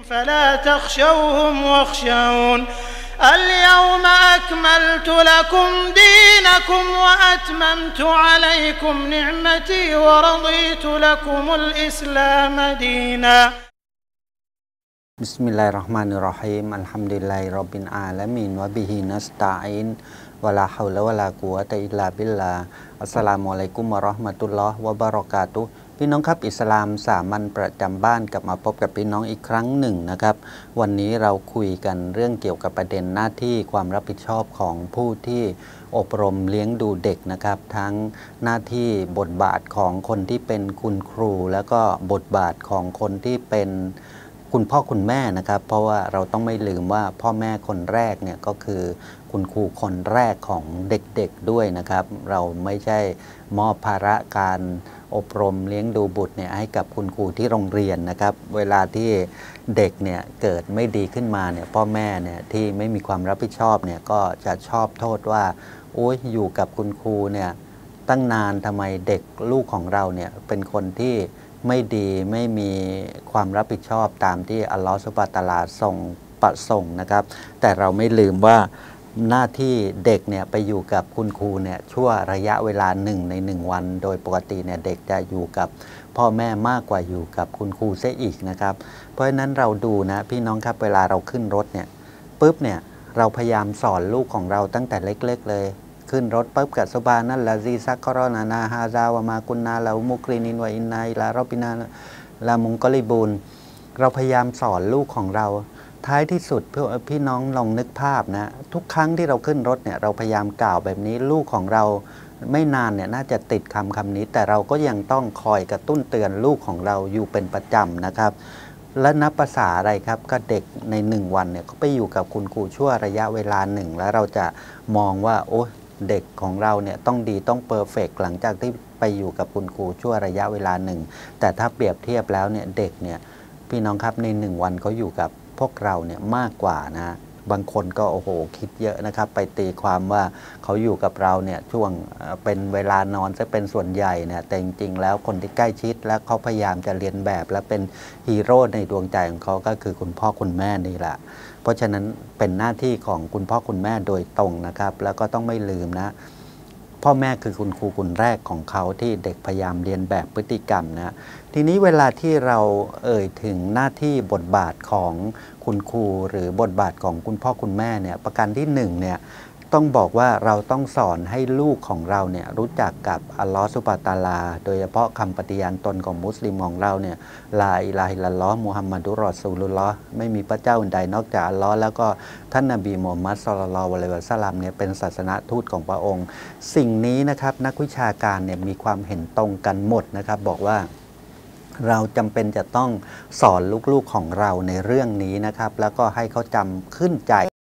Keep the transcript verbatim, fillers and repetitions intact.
فلا تخشوهم واخشون اليوم أكملت لكم دينكم وأتممت عليكم نعمتي ورضيت لكم الإسلام دينا بسم الله الرحمن الرحيم الحمد لله رب العالمين وبه نستعين ولا حول ولا قوة إلا باللهอัสสลามุอะลัยกุมวะเราะห์มะตุลลอฮ์วะบะเราะกาตุฮ์พี่น้องครับอิสลามสามัญประจำบ้านกลับมาพบกับพี่น้องอีกครั้งหนึ่งนะครับวันนี้เราคุยกันเรื่องเกี่ยวกับประเด็นหน้าที่ความรับผิดชอบของผู้ที่อบรมเลี้ยงดูเด็กนะครับทั้งหน้าที่บทบาทของคนที่เป็นคุณครูแล้วก็บทบาทของคนที่เป็นคุณพ่อคุณแม่นะครับเพราะว่าเราต้องไม่ลืมว่าพ่อแม่คนแรกเนี่ยก็คือคุณครูคนแรกของเด็กๆด้วยนะครับเราไม่ใช่มอบภาระการอบรมเลี้ยงดูบุตรเนี่ยให้กับคุณครูที่โรงเรียนนะครับเวลาที่เด็กเนี่ยเกิดไม่ดีขึ้นมาเนี่ยพ่อแม่เนี่ยที่ไม่มีความรับผิดชอบเนี่ยก็จะชอบโทษว่าโอ้ยอยู่กับคุณครูเนี่ยตั้งนานทำไมเด็กลูกของเราเนี่ยเป็นคนที่ไม่ดีไม่มีความรับผิดชอบตามที่อัลลอฮฺซุบฮานะฮูวะตะอาลาทรงประสงค์นะครับแต่เราไม่ลืมว่าหน้าที่เด็กเนี่ยไปอยู่กับคุณครูเนี่ยชั่วระยะเวลาหนึ่งในหนึ่งวันโดยปกติเนี่ยเด็กจะอยู่กับพ่อแม่มากกว่าอยู่กับคุณครูเสียอีกนะครับเพราะฉะนั้นเราดูนะพี่น้องครับเวลาเราขึ้นรถเนี่ยปุ๊บเนี่ยเราพยายามสอนลูกของเราตั้งแต่เล็กๆเลยขึ้นรถปุ๊บกับซุบานัลลาซีซักกรอนานาฮาซาวะมากุนนาลามุกรินินวะอินนาอิลารอบินาลามุงกอลิบูนเราพยายามสอนลูกของเราท้ายที่สุดพี่น้องลองนึกภาพนะทุกครั้งที่เราขึ้นรถเนี่ยเราพยายามกล่าวแบบนี้ลูกของเราไม่นานเนี่ยน่าจะติดคำคำนี้แต่เราก็ยังต้องคอยกระตุ้นเตือนลูกของเราอยู่เป็นประจำนะครับและนับภาษาอะไรครับก็เด็กในหนึ่งวันเนี่ยก็ไปอยู่กับคุณครูชั่วระยะเวลาหนึ่งแล้วเราจะมองว่าโอ้เด็กของเราเนี่ยต้องดีต้องเพอร์เฟกต์หลังจากที่ไปอยู่กับคุณครูชั่วระยะเวลาหนึ่งแต่ถ้าเปรียบเทียบแล้วเนี่ยเด็กเนี่ยพี่น้องครับในหนึ่งวันเขาอยู่กับพวกเราเนี่ยมากกว่านะบางคนก็โอ้โหคิดเยอะนะครับไปตีความว่าเขาอยู่กับเราเนี่ยช่วงเป็นเวลานอนจะเป็นส่วนใหญ่เนี่ยแต่จริงๆแล้วคนที่ใกล้ชิดและเขาพยายามจะเรียนแบบและเป็นฮีโร่ในดวงใจของเขาก็คือคุณพ่อคุณแม่นี่แหละเพราะฉะนั้นเป็นหน้าที่ของคุณพ่อคุณแม่โดยตรงนะครับแล้วก็ต้องไม่ลืมนะพ่อแม่คือคุณครูคนแรกของเขาที่เด็กพยายามเรียนแบบพฤติกรรมนะทีนี้เวลาที่เราเอ่ยถึงหน้าที่บทบาทของคุณครูหรือบทบาทของคุณพ่อคุณแม่เนี่ยประการที่หนึ่งเนี่ยต้องบอกว่าเราต้องสอนให้ลูกของเราเนี่ยรู้จักกับอัลลอฮฺซุบฮานะฮูวะตะอาลาโดยเฉพาะคำปฏิญาณตนของมุสลิมของเราเนี่ยลาอิลาฮิลลัลลอฮ์มุฮัมมัดุรรอซูลุลลอฮ์ไม่มีพระเจ้าอื่นใดนอกจากอัลลอฮ์แล้วก็ท่านนบีมูฮัมมัดศ็อลลัลลอฮุอะลัยฮิวะซัลลัมเนี่ยเป็นศาสนทูตของพระองค์สิ่งนี้นะครับนักวิชาการเนี่ยมีความเห็นตรงกันหมดนะครับบอกว่าเราจำเป็นจะต้องสอนลูกๆของเราในเรื่องนี้นะครับแล้วก็ให้เขาจำขึ้นใจ